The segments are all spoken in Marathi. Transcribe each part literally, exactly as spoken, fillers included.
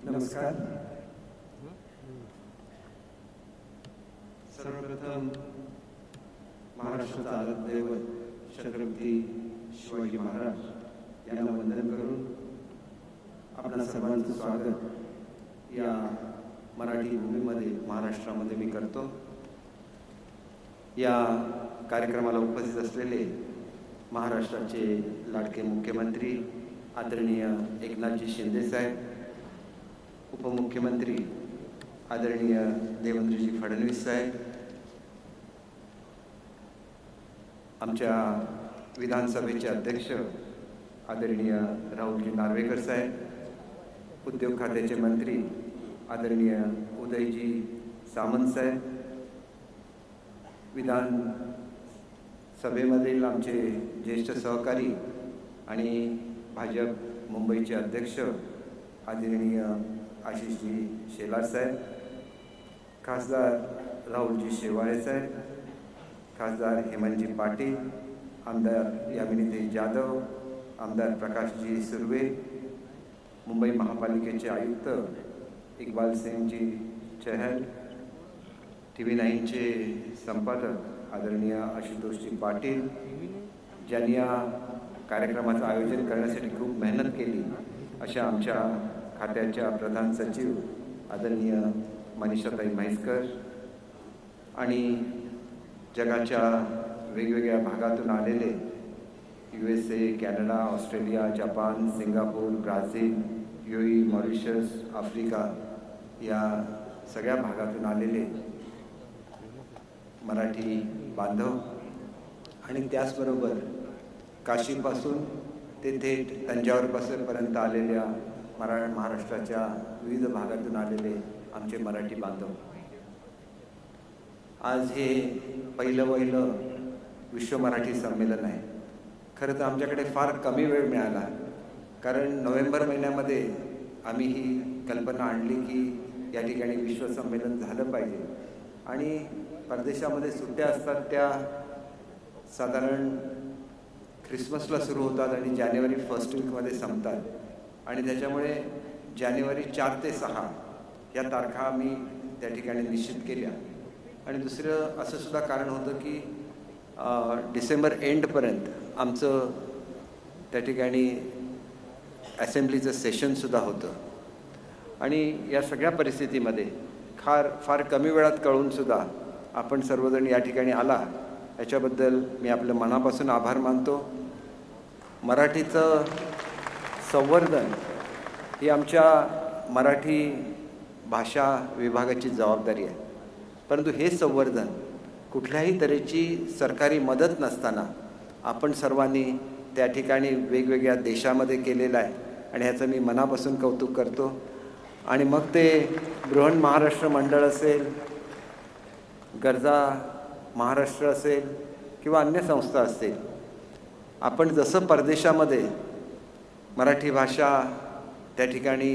नमस्कार. सर्वप्रथम महाराष्ट्राचा आराध्य दैवत छत्रपती शिवाजी महाराज यांना वंदन करून आपणा सर्वांचं स्वागत या मराठी भूमीमध्ये महाराष्ट्रामध्ये मी करतो. या कार्यक्रमाला उपस्थित असलेले महाराष्ट्राचे लाडके मुख्यमंत्री आदरणीय एकनाथजी शिंदे साहेब, उपमुख्यमंत्री आदरणीय देवेंद्रजी फडणवीस साहेब, आमच्या विधानसभेचे अध्यक्ष आदरणीय राहुलजी नार्वेकर साहेब, उद्योग खात्याचे मंत्री आदरणीय उदयजी सामंत साहेब, विधान सभेमधील आमचे ज्येष्ठ सहकारी आणि भाजप मुंबईचे अध्यक्ष आदरणीय आशिषजी शेलार साहेब, खासदार राहुलजी शेवाळे साहेब, खासदार हेमंतजी पाटील, आमदार यामिनीताई जाधव, आमदार प्रकाशजी सुर्वे, मुंबई महापालिकेचे आयुक्त इक्बाल सिंगजी चहल, टी व्ही नाईनचे संपादक आदरणीय आशुतोषजी पाटील, ज्यांनी या कार्यक्रमाचं आयोजन करण्यासाठी खूप मेहनत केली अशा आमच्या खात्याच्या प्रधान सचिव आदरणीय मनीषाताई म्हैसकर आणि जगाच्या वेगवेगळ्या भागातून आलेले U S A, Canada, Australia, Japan, Singapore, Brazil, UAE, Mauritius, Africa या सगळ्या भागातून आलेले मराठी बांधव आणि त्याचबरोबर काशीपासून ते थेट तंजावरपासूनपर्यंत आलेल्या मरा महाराष्ट्राच्या विविध भागातून आलेले आमचे मराठी बांधव, आज हे पहिलं पहिलं विश्व मराठी संमेलन आहे. खरं तर आमच्याकडे फार कमी वेळ मिळाला, कारण नोव्हेंबर महिन्यामध्ये आम्ही ही कल्पना आणली की या ठिकाणी विश्व संमेलन झालं पाहिजे आणि परदेशामध्ये सुट्ट्या असतात त्या साधारण ख्रिसमसला सुरू होतात आणि जानेवारी फर्स्ट वीकमध्ये संपतात आणि त्याच्यामुळे जानेवारी चार ते सहा या तारखा आम्ही त्या ठिकाणी निश्चित केल्या. आणि दुसरं असं सुद्धा कारण होतं की डिसेंबर एंडपर्यंत आमचं त्या ठिकाणी असेंब्लीचं सेशनसुद्धा होतं आणि या सगळ्या परिस्थितीमध्ये फार फार कमी वेळात कळूनसुद्धा आपण सर्वजण या ठिकाणी आला याच्याबद्दल मी आपलं मनापासून आभार मानतो. मराठीचं संवर्धन ही आमच्या मराठी भाषा विभागाची जबाबदारी आहे, परंतु हे संवर्धन कुठल्याही तऱ्हेची सरकारी मदत नसताना आपण सर्वांनी त्या ठिकाणी वेगवेगळ्या देशामध्ये केलेलं आहे आणि ह्याचं मी मनापासून कौतुक करतो. आणि मग ते बृहन महाराष्ट्र मंडळ असेल, गरजा महाराष्ट्र असेल किंवा अन्य संस्था असतील, आपण जसं परदेशामध्ये मराठी भाषा त्या ठिकाणी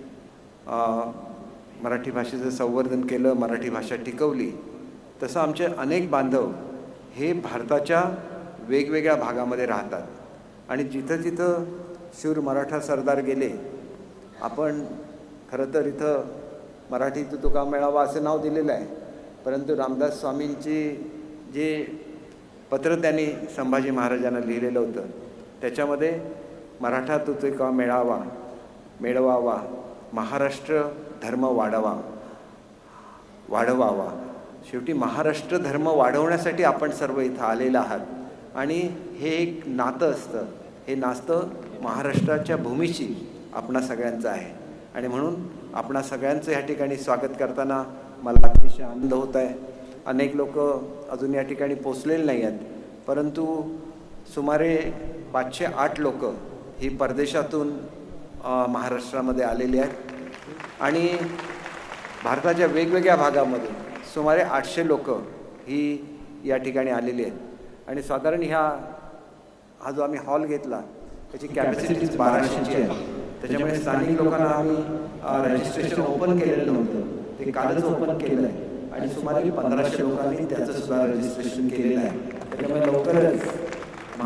मराठी भाषेचं संवर्धन केलं, मराठी भाषा टिकवली, तसं आमचे अनेक बांधव हे भारताच्या वेगवेगळ्या भागामध्ये राहतात आणि जिथं जिथं शूर मराठा सरदार गेले, आपण खरं तर इथं मराठी तुका मेळावा असं नाव दिलेलं आहे, परंतु रामदास स्वामींची जे पत्र त्यांनी संभाजी महाराजांना लिहिलेलं होतं त्याच्यामध्ये मराठा तुका मेळावा मेळवावा, महाराष्ट्र धर्म वाढवा वाढवावा. शेवटी महाराष्ट्र धर्म वाढवण्यासाठी आपण सर्व इथं आलेलं आहात आणि हे एक नातं असतं, हे नातं महाराष्ट्राच्या भूमीशी आपणा सगळ्यांचं आहे आणि म्हणून आपणा सगळ्यांचं ह्या ठिकाणी स्वागत करताना मला अतिशय आनंद होत आहे. अनेक लोक अजून या ठिकाणी पोचलेले नाही आहेत, परंतु सुमारे पाचशे आठ लोक ही परदेशातून महाराष्ट्रामध्ये आलेली आहेत आणि भारताच्या वेगवेगळ्या भागामधून सुमारे आठशे लोक ही या ठिकाणी आलेली आहेत आणि साधारण ह्या हा जो आम्ही हॉल घेतला त्याची कॅपॅसिटी बाराशेची आहे. त्याच्यामुळे स्थानिक लोकांना आम्ही रजिस्ट्रेशन ओपन केलेलं नव्हतं, ते कालच ओपन केलं आहे आणि सुमारे पंधराशे लोकांनी त्याचं सुद्धा रजिस्ट्रेशन केलेलं आहे. त्याच्यामुळे लवकरच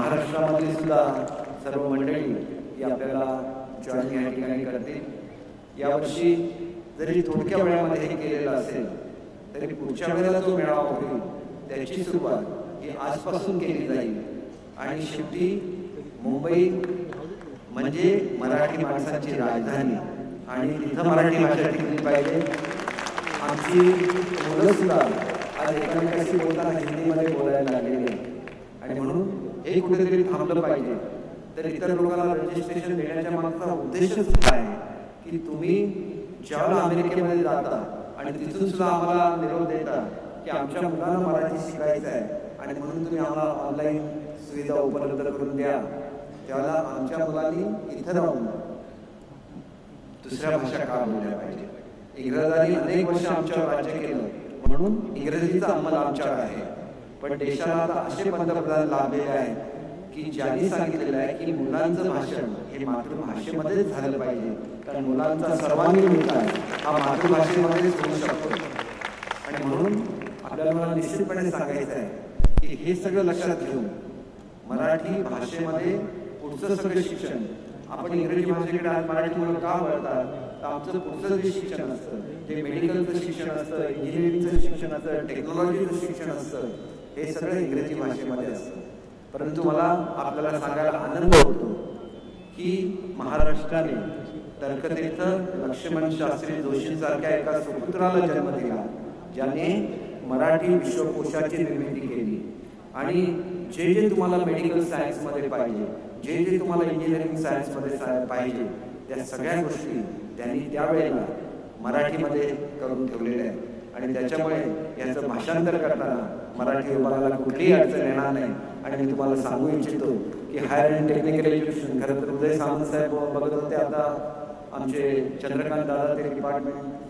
महाराष्ट्रामध्ये सुद्धा सर्व मंडळी ही आपल्याला जॉईन या ठिकाणी करतील यावर्षी जरी थोडक्या वेळामध्ये हे केलेलं असेल तरी पुढच्या वेळेला जो मेळावा होईल त्याची सुरुवात ही आजपासून केली जाईल. आणि शेवटी मुंबई म्हणजे मराठी माणसांची राजधानी आणि तिथं मराठी भाषा टिकली पाहिजे. आमची मुलं सुद्धा आज एकमेकांशी बोलताना हिंदीमध्ये बोलायला लागलेली आहे आणि म्हणून हे कुठेतरी थांबलं पाहिजे. तर इतर लोकांना रजिस्ट्रेशन देण्याच्या मागचा उद्देशच काय आहे की तुम्ही ज्यावेळेला अमेरिकेमध्ये जाता आणि तिथून सुद्धा आम्हाला निरोप देता की आमच्या मुलांना मराठी शिकायचं आहे आणि म्हणून तुम्ही आम्हाला ऑनलाईन सुविधा उपलब्ध करून द्या, त्यावेळेला आमच्या मुलांनी इथं राहून दुसऱ्या भाषा का बोलल्या पाहिजे. इंग्रजांनी अनेक वर्ष आमच्यावर राज्य केलं म्हणून इंग्रजीचा अंमल आमच्यावर आहे. पण देशाला आता असे पंतप्रधान लाभलेले आहेत की ज्यांनी सांगितलेलं आहे की मुलांचं भाषण हे मातृभाषेमध्येच झालं पाहिजे. कारण मुलांचा सर्वांगीण विकास हा मातृभाषेमध्येच होऊ शकतो. आणि म्हणून आपल्याला मला निश्चितपणे सांगायचं आहे की हे सगळं लक्षात घेऊन मराठी भाषेमध्ये पुढचं सगळं शिक्षण आपण इंग्रजी भाषेकडे आज मराठी मुलं का वळतात तर आमचं पुढचं जे शिक्षण असतं जे मेडिकलचं शिक्षण असतं, इंजिनिअरिंगचं शिक्षण असतं, टेक्नॉलॉजीचं शिक्षण असतं हे सगळं इंग्रजी भाषेमध्ये असतं. परंतु मला आपल्याला सांगायला आनंद होतो की महाराष्ट्राने तर्कतीर्थ लक्ष्मण शास्त्री जोशींसारख्या एका सुपुत्राला जन्म दिला ज्याने मराठी विश्वकोशाची निर्मिती केली. आणि जे जे तुम्हाला मेडिकल सायन्समध्ये पाहिजे, जे जे तुम्हाला इंजिनिअरिंग सायन्समध्ये पाहिजे त्या सगळ्या गोष्टी त्यांनी त्यावेळेला मराठीमध्ये करून ठेवलेल्या आहेत. आणि त्याच्यामुळे याचं भाषांतर करताना मराठी विभागाला कुठलीही अडचण येणार नाही. आणि मी तुम्हाला सांगू इच्छितो की हायर अँड टेक्निकल एज्युकेशन खरं तर उदय सामंत साहेब बघत होते, आता आमचे चंद्रकांत दादा ते डिपार्टमेंट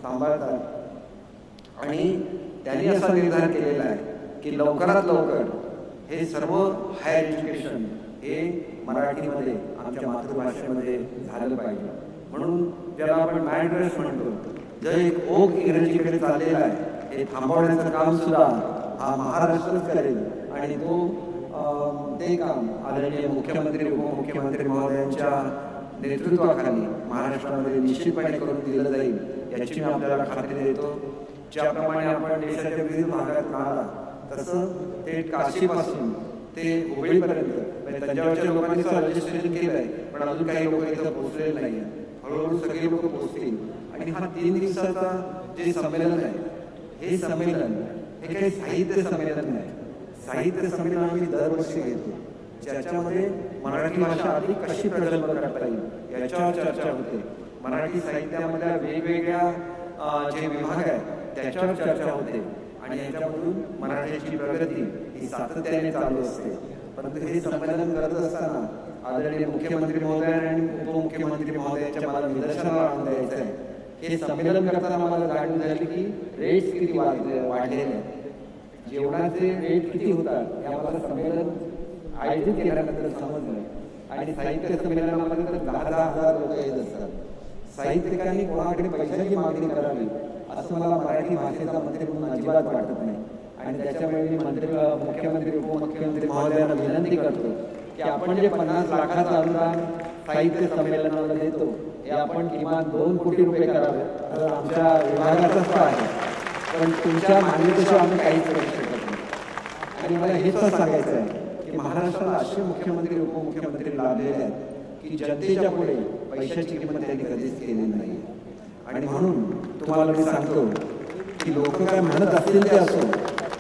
सांभाळतात आणि त्यांनी असा निर्धार केलेला आहे की लवकरात लवकर हे सर्व हायर एज्युकेशन हे मराठीमध्ये आमच्या मातृभाषेमध्ये झालं पाहिजे. म्हणून ज्याला आपण मॅड रश म्हणतो, जो एक ओघ इंग्रजीकडे चाललेला आहे हे थांबवण्याचं काम सुद्धा हा महाराष्ट्रच करेल. आणि तो ते काम आदरणीय मुख्यमंत्री उपमुख्यमंत्री महोदयांच्या नेतृत्वाखाली महाराष्ट्रामध्ये निश्चितपणे करून दिलं जाईल याची मी आपल्याला खात्री देतो. ज्याप्रमाणे आपण देशाच्या विविध भागात राहता तसं ते काशीपासून ते हुबळीपर्यंत म्हणजे तंजावरच्या लोकांनी रजिस्ट्रेशन केलं आहे पण अजून काही लोक इथं पोहोचलेले नाही आहेत. हळूहळू सगळे लोक पोहोचतील. आणि हा तीन दिवसाचा जे संमेलन आहे हे संमेलन हे काही साहित्य संमेलन नाही. साहित्य संमेलन आम्ही दरवर्षी घेतो ज्याच्यामध्ये मराठी भाषा अधिक कशी प्रगल्भ करता येईल याच्यावर चर्चा होते. मराठी साहित्यामधल्या वेगवेगळ्या जे विभाग आहेत त्याच्यावर चर्चा होते आणि याच्यामधून मराठीची प्रगती ही सातत्याने चालू असते. परंतु हे संमेलन करत असताना आदरणीय मुख्यमंत्री महोदय आणि उपमुख्यमंत्री महोदयांच्या मला निदर्शनाला आणून द्यायचं आहे. हे संमेलन करताना मला जाणून झाली की रेट्स किती वाढले वाढलेले आहेत. जेवणाचे रेट किती होतात हे आम्हाला संमेलन आयोजित केल्यानंतर समजलं. आणि साहित्य संमेलनामध्ये तर दहा दहा हजार लोक येत असतात. साहित्यिकांनी कोणाकडे पैशाची मागणी करावी असं मला मराठी भाषेचा मंत्री म्हणून अजिबात वाटत नाही. आणि त्याच्यामुळे मी मंत्री मुख्यमंत्री उपमुख्यमंत्री महोदयांना विनंती करतो की आपण जे पन्नास लाखाचं अनुदान साहित्य संमेलनाला देतो हे आपण किमान दोन कोटी रुपये करावे. तर आमच्या विभागाचाच तो आहे पण तुमच्या मान्यतेशिवाय आम्ही काहीच करू शकत नाही. आणि मला हेच सांगायचं आहे की महाराष्ट्राला असे मुख्यमंत्री उपमुख्यमंत्री लाभलेले आहेत की जनतेच्या पुढे पैशाची किंमत त्यांनी कधीच केलेली नाही. आणि म्हणून तुम्हाला मी सांगतो की लोक काय म्हणत असतील ते असो,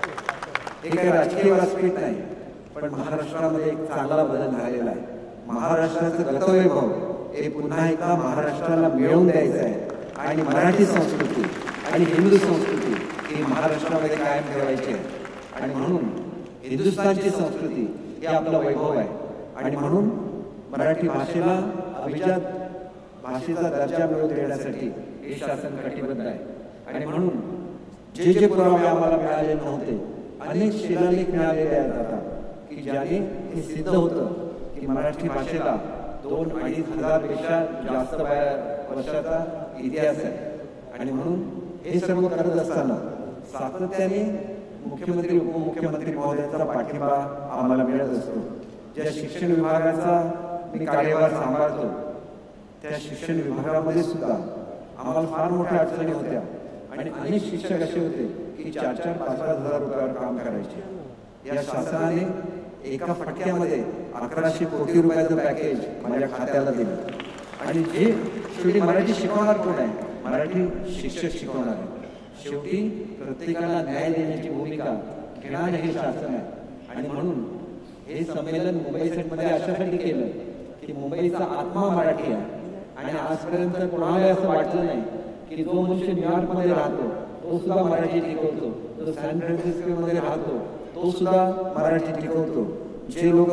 हे काही राजकीय व्यासपीठ नाही पण महाराष्ट्रामध्ये एक चांगला बदल झालेला आहे. महाराष्ट्राचं गतवैभव हे पुन्हा एकदा महाराष्ट्राला मिळवून द्यायचं आहे. आणि मराठी संस्कृती आणि हिंदू संस्कृती ही महाराष्ट्रामध्ये कायम ठेवायची आहे. आणि म्हणून हिंदुस्थानची संस्कृती ही आपला वैभव आहे. आणि म्हणून मराठी भाषेला अभिजात भाषेचा दर्जा मिळवून देण्यासाठी हे शासन कटिबद्ध आहे. आणि म्हणून जे जे पुरावे आम्हाला मिळाले नव्हते अनेक शिलालेख मिळालेले आहेत आता की ज्याने हे सिद्ध होतं की मराठी भाषेला दोन अडीच हजार पेक्षा जास्त वर्षाचा इतिहास आहे. आणि म्हणून हे सर्व करत असताना सातत्याने मुख्यमंत्री उपमुख्यमंत्री महोदयांचा पाठिंबा आम्हाला मिळत असतो. ज्या शिक्षण विभागाचा मी कार्यभार सांभाळतो त्या शिक्षण विभागामध्ये सुद्धा आम्हाला फार मोठ्या अडचणी होत्या आणि अनेक शिक्षक असे होते की चार चार पाच पाच हजार रुपयावर काम करायचे। या शासनाने एका फटक्यामध्ये अकराशे कोटी रुपयाचं पॅकेज माझ्या खात्याला दिलं आणि जे शेवटी मराठी शिकवणार कोण आहे? मराठी शिक्षक शिकवणार आहे। शेवटी प्रत्येकाला न्याय देण्याची भूमिका घेणार हे शासन आहे आणि म्हणून हे संमेलन मुंबई सेटमध्ये अशासाठी केलं की मुंबईचा आत्मा मराठी आहे आणि आजपर्यंत कोणाला असं वाटलं नाही की जो मनुष्य न्यूयॉर्कमध्ये राहतो तो सुद्धा मराठी शिकवतो, जो सॅन फ्रान्सिस्कोमध्ये राहतो तो सुद्धा मराठी शिकवतो, जे लोक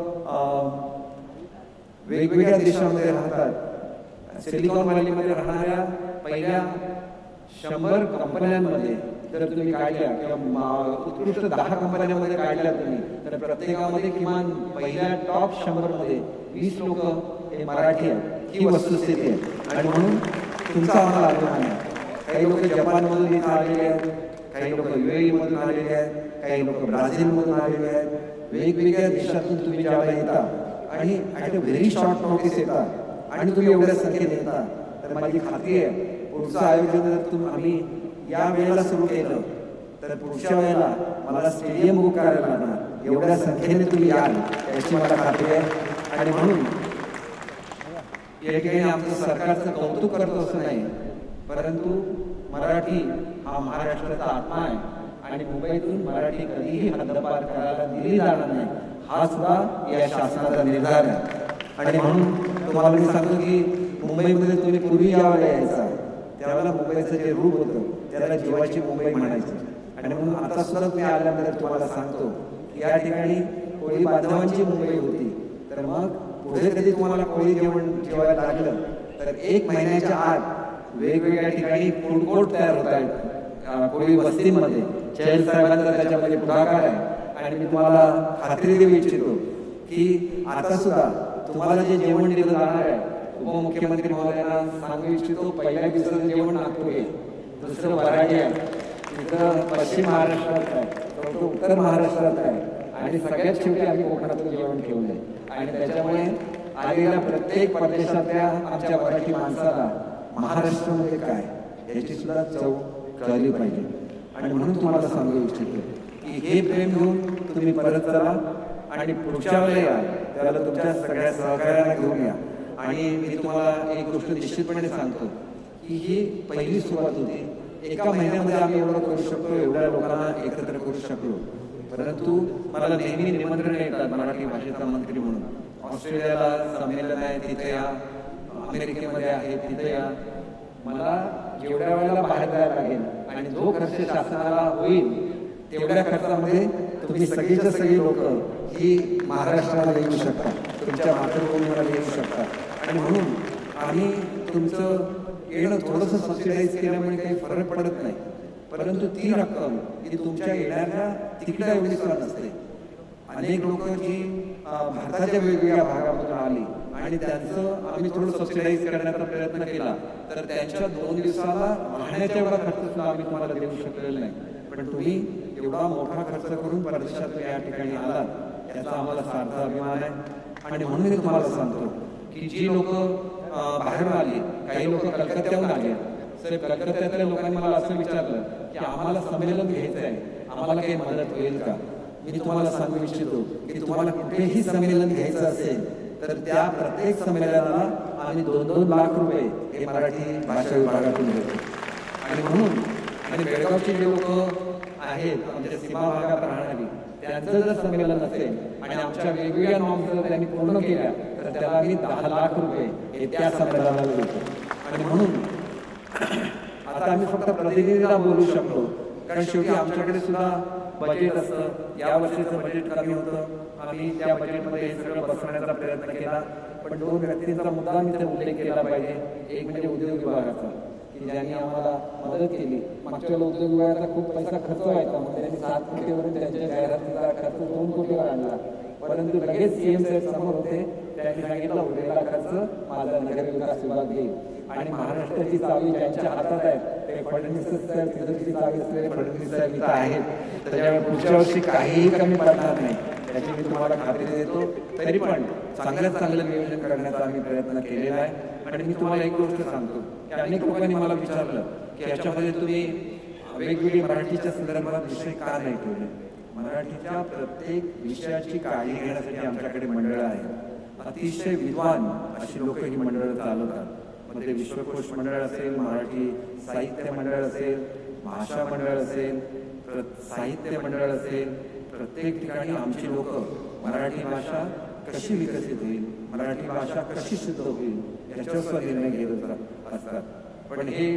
वेगवेगळ्या देशांमध्ये राहतात, सिलिकॉन व्हॅलीमध्ये राहणाऱ्या पहिल्या शंभर कंपन्यांमध्ये जर तुम्ही काढल्या किंवा उत्कृष्ट दहा कंपन्यांमध्ये काढल्या तुम्ही तर प्रत्येकामध्ये किमान पहिल्या टॉप शंभर मध्ये वीस लोक हे मराठी आहेत। ही वस्तुस्थिती आहे आणि म्हणून तुमचा आम्हाला अभिमान आहे। काही लोक जपानमधून इथं आलेले आहेत, काही लोक युएई मधून आलेले आहेत, काही लोक ब्राझीलमधून आलेले आहेत, वेगवेगळ्या देशातून तुम्ही ज्यावेळेला येता आणि at a very short notice येता आणि तुम्ही एवढ्या संख्येने येता तर माझी खात्री आहे पुढचं आयोजन जर तुम्ही आम्ही या वेळेला सुरू केलं तर पुढच्या वेळेला मला स्टेडियम बुक करायला लागणार, एवढ्या संख्येने तुम्ही याल याची मला खात्री आहे। आणि म्हणून या ठिकाणी आमचं सरकारचं कौतुक करतो असं नाही, परंतु मराठी हा महाराष्ट्राचा आत्मा आहे आणि मुंबईतून मराठी कधीही हद्दपार करायला दिली जाणार नाही हा सुद्धा या शासनाचा निर्धार आहे। आणि म्हणून तुम्हाला मी सांगतो की मुंबईमध्ये तुम्ही पूर्वी ज्यावेळेला यायचा त्यावेळेला मुंबईचं जे रूप होतं त्याला जीवाची मुंबई म्हणायचं आणि म्हणून आता सुद्धा तुम्ही आल्यानंतर तुम्हाला सांगतो की या ठिकाणी कोळी बांधवांची मुंबई होती, तर मग पुढे कधी तुम्हाला कोळी जेवण जेवायला लागलं तर एक महिन्याच्या आत वेगवेगळ्या ठिकाणी फूड कोर्ट तयार होत आहेत कोळी वस्तीमध्ये। चैल साहेबांचा त्याच्यामध्ये पुढाकार आहे आणि मी तुम्हाला खात्री देऊ इच्छितो की आता सुद्धा तुम्हाला जे जेवण दिलं जाणार आहे उपमुख्यमंत्री महोदयांना सांगू इच्छितो, पहिल्या दिवसाचं जेवण नागपूर आहे, दुसरं वराडी आहे, तिथं पश्चिम महाराष्ट्रात आहे, तो उत्तर महाराष्ट्रात आहे आणि सगळ्यात शेवटी आम्ही कोकणातलं जेवण ठेवलंय आणि त्याच्यामुळे आलेल्या प्रत्येक प्रदेशातल्या आमच्या मराठी माणसाला महाराष्ट्रामध्ये काय याची सुद्धा चव कळली पाहिजे। आणि म्हणून तुम्हाला सांगू इच्छितो की हे प्रेम घेऊन तुम्ही परत चला आणि पुढच्या वेळेला या त्याला तुमच्या सगळ्या सहकार्याला घेऊन या। आणि मी तुम्हाला एक गोष्ट निश्चितपणे सांगतो की ही पहिली सुरुवात होती, एका महिन्यामध्ये आम्ही एवढं करू शकतो, एवढ्या लोकांना एकत्र करू शकलो, परंतु मला नेहमी निमंत्रण येतात मराठी भाषेचा मंत्री म्हणून, ऑस्ट्रेलियाला संमेलन आहे तिथे या, अमेरिकेमध्ये आहे तिथे या, मला जेवढ्या वेळेला बाहेर जायला लागेल आणि जो खर्च शासनाला होईल तेवढ्या खर्चामध्ये तुम्ही सगळीच्या सगळी लोक ही महाराष्ट्राला येऊ शकता, तुमच्या मातृभूमीला येऊ शकता। आणि म्हणून आम्ही तुमचं येणं थोडंसं सबसिडाईज केल्यामुळे काही फरक पडत नाही, परंतु ती रक्कम ही तुमच्या येणाऱ्या तिकिटा एवढी सुद्धा नसते। अनेक लोक जी भारताच्या वेगवेगळ्या भागामधून आली आणि त्यांचं आम्ही थोडं सबसिडाईज करण्याचा प्रयत्न केला तर त्यांच्या दोन दिवसाला राहण्याच्या एवढा खर्च सुद्धा आम्ही तुम्हाला देऊ शकलेला नाही, पण तुम्ही एवढा मोठा खर्च करून परदेशात या ठिकाणी आलात याचा आम्हाला सार्थ अभिमान आहे। आणि म्हणून मी तुम्हाला सांगतो की जी लोक बाहेरून आली, काही लोक कलकत्त्याहून आले, सर कलकत्त्यातल्या लोकांनी मला असं विचारलं की आम्हाला संमेलन घ्यायचं आहे, आम्हाला काही मदत होईल का? मी तुम्हाला सांगू इच्छितो की तुम्हाला कुठेही संमेलन घ्यायचं असेल तर त्या प्रत्येक संमेलनाला आम्ही दोन दोन लाख रुपये हे मराठी भाषा विभागातून देतो। आणि म्हणून आणि बेळगावचे जे लोक आहेत आमच्या सीमा भागात राहणारी त्यांचं जर संमेलन असेल आणि आमच्या वेगवेगळ्या नॉर्म्स जर त्यांनी पूर्ण केल्या तर त्याला आम्ही दहा लाख रुपये हे त्या संमेलनाला देतो। आणि म्हणून आता आम्ही फक्त प्रतिनिधीला बोलू शकलो कारण शेवटी आमच्याकडे सुद्धा बजेट असतं, या वर्षीचं बजेट कमी होतं, आम्ही त्या बजेटमध्ये हे सगळं बसवण्याचा प्रयत्न केला, पण दोन व्यक्तींचा मुद्दा मी इथे उल्लेख केला पाहिजे। एक म्हणजे उद्योग विभागाचा की ज्यांनी आम्हाला मदत केली, मागच्या वेळेला उद्योग विभागाचा खूप पैसा खर्च व्हायचा, मग त्यांनी सात कोटीवरून त्यांच्या जाहिरातीचा खर्च दोन कोटीवर आणला, परंतु लगेच सीएम साहेब समोर होते, त्यांनी सांगितलं उरलेला खर्च माझा नगरविकास विभाग घेईल आणि महाराष्ट्राची चावी ज्यांच्या हातात आहे ते फडणवीस साहेब, तिथची चावी असलेले फडणवीस साहेब इथं आहेत, त्याच्यामुळे पुढच्या वर्षी काहीही कमी पडणार नाही याची मी तुम्हाला खात्री देतो। तरी पण चांगल्यात चांगलं नियोजन करण्याचा आम्ही प्रयत्न केलेला आहे आणि मी तुम्हाला एक गोष्ट सांगतो की अनेक लोकांनी मला विचारलं की याच्यामध्ये तुम्ही वेगवेगळे मराठीच्या संदर्भात विषय का नाही ठेवले. मराठीच्या प्रत्येक विषयाची काळजी घेण्यासाठी आमच्याकडे मंडळ आहे. अतिशय विद्वान अशी लोक ही मंडळ चालवतात. मग ते विश्वकोश मंडळ असेल, मराठी साहित्य मंडळ असेल, भाषा मंडळ असेल, साहित्य मंडळ असेल, प्रत्येक ठिकाणी आमची लोक मराठी भाषा कशी विकसित होईल, मराठी भाषा कशी सिद्ध होईल याच्यावर निर्णय घेत असतात. पण हे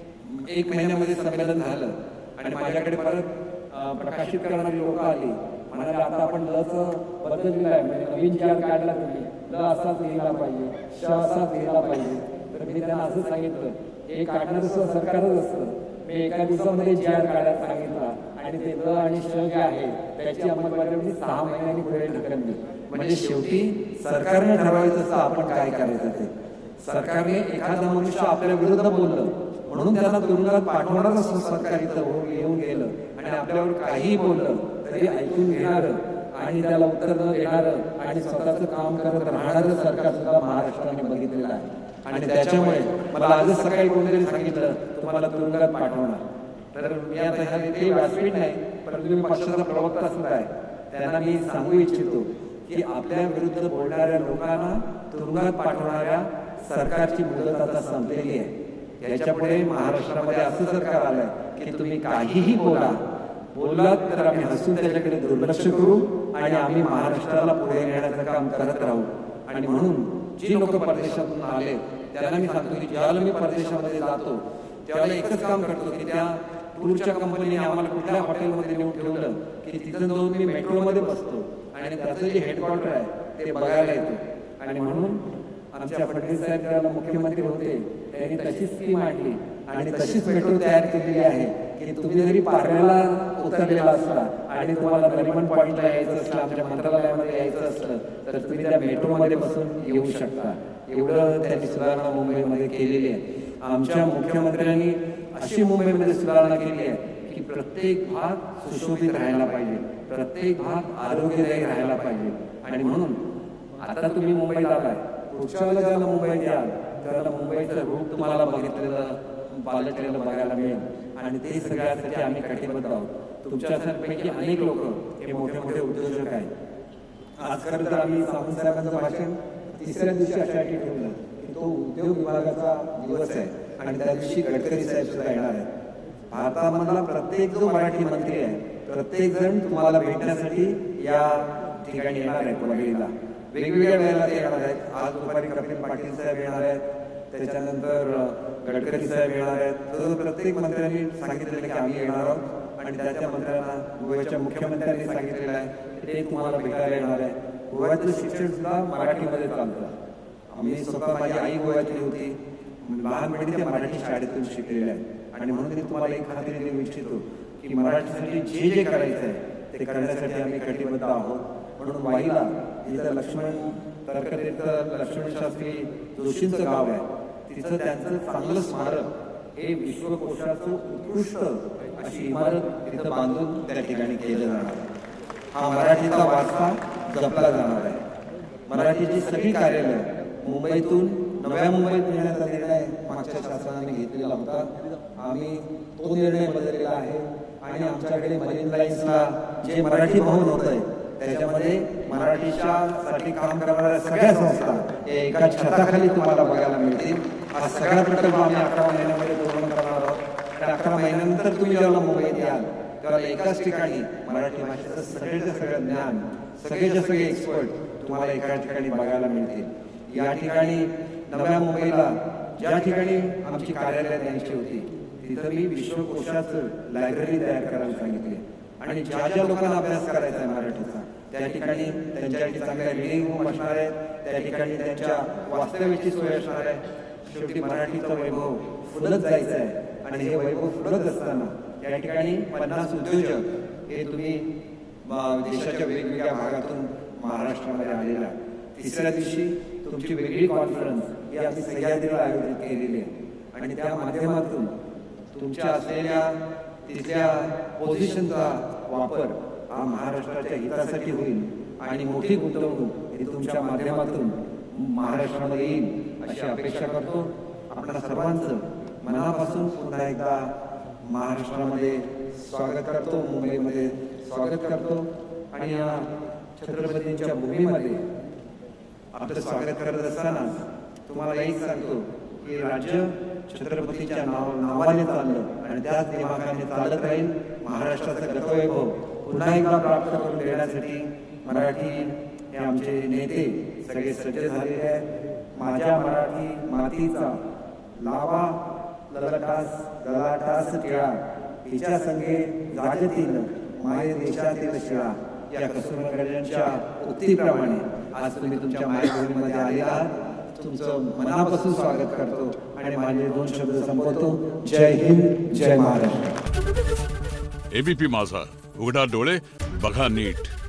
एक महिन्यामध्ये संमेलन झालं आणि माझ्याकडे परत प्रकाशित करणारी लोक आली. म्हणाले आता आपण लचं बदललेलं आहे, म्हणजे नवीन जी आर काढला तुम्ही ल असाच लिहिला पाहिजे, श असाच लिहिला पाहिजे. तर मी त्यांना असं सांगितलं हे काढणारं सरकारच असतं. मी एका दिवसामध्ये जी आर काढायला सांगितला आणि ते ल आणि श जे आहे त्याची अंमलबजावणी सहा महिन्यांनी पुढे ढकलली. म्हणजे शेवटी सरकारने ठरवायचं असतं आपण काय करायचं ते. सरकारने एखादा मनुष्य आपल्या विरुद्ध बोललं म्हणून त्यांना तुरुंगात पाठवणारं असं सरकार इथं येऊन गेलं आणि आपल्यावर काही बोललं तरी ऐकून घेणारं आणि त्याला उत्तर न देणारं आणि स्वतःचं काम करत राहणारं सरकार सुद्धा महाराष्ट्राने बघितलेलं आहे. आणि त्याच्यामुळे मला आजच सकाळी कोणीतरी सांगितलं तुम्हाला तुरुंगात पाठवणार. तर मी आता ह्या ते व्यासपीठ नाही, परंतु मी पक्षाचा प्रवक्ता सुद्धा आहे. त्यांना मी सांगू इच्छितो की आपल्या विरुद्ध बोलणाऱ्या लोकांना तुरुंगात पाठवणाऱ्या सरकारची मुदत आता संपलेली आहे. याच्यापुढे महाराष्ट्रामध्ये असं सरकार आलंय की तुम्ही काहीही बोला बोललात तर आम्ही हसून त्याच्याकडे दुर्लक्ष करू आणि आम्ही महाराष्ट्राला पुढे नेण्याचं काम करत राहू. आणि म्हणून जी लोक परदेशातून आले त्यांना मी सांगतो की ज्यावेळेला मी परदेशामध्ये जातो त्यावेळेला एकच काम करतो की त्या टूरच्या कंपनीने आम्हाला कुठल्या हॉटेलमध्ये नेऊन ठेवलं की तिथं जाऊन मी मेट्रोमध्ये बसतो आणि त्याचं जे हेडक्वार्टर आहे ते बघायला येतो. आणि म्हणून आमच्या फडणवीस साहेब ज्यावेळेला मुख्यमंत्री होते त्यांनी तशीच स्कीम आणली आणि तशीच मेट्रो तयार केलेली आहे की तुम्ही जरी पारनेरला उतरलेला असला आणि तुम्हाला नरिमन पॉईंटला यायचं असलं, आमच्या मंत्रालयामध्ये यायचं असलं तर तुम्ही त्या मेट्रोमध्ये बसून येऊ शकता. एवढं त्यांनी सुधारणा मुंबईमध्ये केलेली आहे. आमच्या मुख्यमंत्र्यांनी अशी मुंबईमध्ये सुधारणा केली आहे की प्रत्येक भाग सुशोभित राहायला पाहिजे, प्रत्येक भाग आरोग्यदायी राहायला पाहिजे. आणि म्हणून आता तुम्ही मुंबईत आलाय, पुढच्या वेळेला ज्याला मुंबईत याल त्याला मुंबईचं रूप तुम्हाला बघितलेलं पालटलेलं बघायला मिळेल. आणि ते सगळ्यासाठी आम्ही कटिबद्ध आहोत. तुमच्यापैकी अनेक लोक हे मोठे मोठे उद्योजक आहेत. आज खरं तर आम्ही सावंत साहेबांचं भाषण तिसऱ्या दिवशी अशासाठी ठेवलं की तो उद्योग विभागाचा दिवस आहे आणि त्या दिवशी गडकरी साहेब सुद्धा येणार आहेत. भारतामधला प्रत्येक जो मराठी मंत्री आहे प्रत्येक जण तुम्हाला भेटण्यासाठी या ठिकाणी येणार आहे. वगैरेला वेगवेगळ्या वेळेला ते येणार आहेत. आज दुपारी कपिल पाटील साहेब येणार आहेत, त्याच्यानंतर गडकरी साहेब येणार आहेत. तर प्रत्येक मंत्र्यांनी सांगितलेलं की आम्ही येणार आहोत आणि त्याच्या मंत्र्यांना गोव्याच्या मुख्यमंत्र्यांनी सांगितलेलं आहे की ते तुम्हाला भेटायला येणार आहे. गोव्याचं शिक्षण सुद्धा मराठीमध्ये चालतं. आम्ही स्वतः माझी आई गोव्यातली होती, लहानपणी त्या मराठी शाळेतून शिकलेल्या आहेत. आणि म्हणून मी तुम्हाला एक खात्री देऊ इच्छितो की मराठीसाठी जे जे करायचं आहे ते करण्यासाठी आम्ही कटिबद्ध आहोत. म्हणून वाईला जिथं लक्ष्मण तर्कतीर्थ लक्ष्मण शास्त्री जोशींचं गाव आहे तिथं त्यांचं चांगलं स्मारक हे विश्वकोशाचं उत्कृष्ट अशी इमारत तिथं बांधून त्या ठिकाणी केलं जाणार आहे. हा मराठीचा वारसा जपला जाणार आहे. मराठीची सगळी कार्यालय मुंबईतून नव्या मुंबईत नेण्याचा निर्णय मागच्या शासनाने घेतलेला होता. आम्ही तो निर्णय बदललेला आहे आणि आमच्याकडे मरीन लाईन्सला जे मराठी भवन होत आहे त्याच्यामध्ये मराठीच्या साठी काम करणाऱ्या सगळ्या संस्था एका छताखाली तुम्हाला बघायला मिळतील. हा सगळा प्रकल्प आम्ही अकरा महिन्यामध्ये पूर्ण करणार आहोत आणि अकरा महिन्यानंतर तुम्ही जेव्हा मुंबईत याल तेव्हा एकाच ठिकाणी मराठी भाषेचं सगळ्याचं सगळं ज्ञान, सगळेचे सगळे एक्सपर्ट तुम्हाला एका ठिकाणी बघायला मिळतील. या ठिकाणी नव्या मुंबईला ज्या ठिकाणी आमची कार्यालय द्यायची होती तिथं मी विश्वकोशाचं लायब्ररी तयार करायला सांगितली आणि ज्या ज्या लोकांना अभ्यास करायचा आहे मराठीचा त्या ठिकाणी त्यांच्यासाठी चांगल्या रिडिंग रूम असणार आहे, त्या ठिकाणी त्यांच्या वास्तव्याची सोय असणार आहे. शेवटी मराठीचा वैभव फुलत जायचं आहे आणि हे वैभव फुलत असताना या ठिकाणी पन्नास उद्योजक हे तुम्ही देशाच्या वेगवेगळ्या भागातून महाराष्ट्रामध्ये आलेला. तिसऱ्या दिवशी तुमची वेगळी कॉन्फरन्स ही आम्ही सह्याद्रीला आयोजित केलेली आहे आणि त्या माध्यमातून तुमच्या असलेल्या तिथल्या पोझिशनचा वापर हा महाराष्ट्राच्या हितासाठी होईल आणि मोठी गुंतवणूक ही तुमच्या माध्यमातून महाराष्ट्रामध्ये येईल अशी अपेक्षा करतो. आपल्या सर्वांचं मनापासून पुन्हा एकदा महाराष्ट्रामध्ये स्वागत करतो, मुंबईमध्ये स्वागत करतो. आणि या छत्रपतींच्या भूमीमध्ये आपलं स्वागत करत असताना तुम्हाला हेच सांगतो की राज्य छत्रपतीच्या नाव नावाने चाललं आणि त्याच दिमागाने चालत राहील. महाराष्ट्राचं गतवैभव पुन्हा एकदा प्राप्त करून देण्यासाठी मराठी हे आमचे नेते सगळे सज्ज झालेले आहेत. माझ्या मराठी मातीचा लावा ललटास ललाटास टिळा हिच्या संगे जागतील माये देशातील शिळा या कसुरकरांच्या उक्तीप्रमाणे आज तुम्ही तुमच्या मायभूमीमध्ये आले आहात. तुमचं मनापासून स्वागत करतो आणि माझे दोन शब्द संपवतो. जय हिंद, जय महाराष्ट्र. एबीपी माझा, उघडा डोळे बघा नीट.